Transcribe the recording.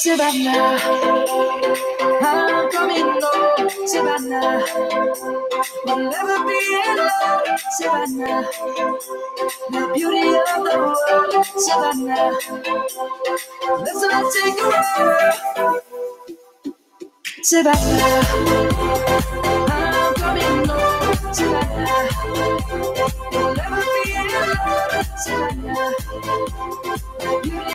Savannah, I'm coming home, Savannah. We'll never be alone, Savannah. The beauty of the world, Savannah. Let's not take a walk, Savannah. I'm coming home, Savannah. We'll never be alone, Savannah. The beauty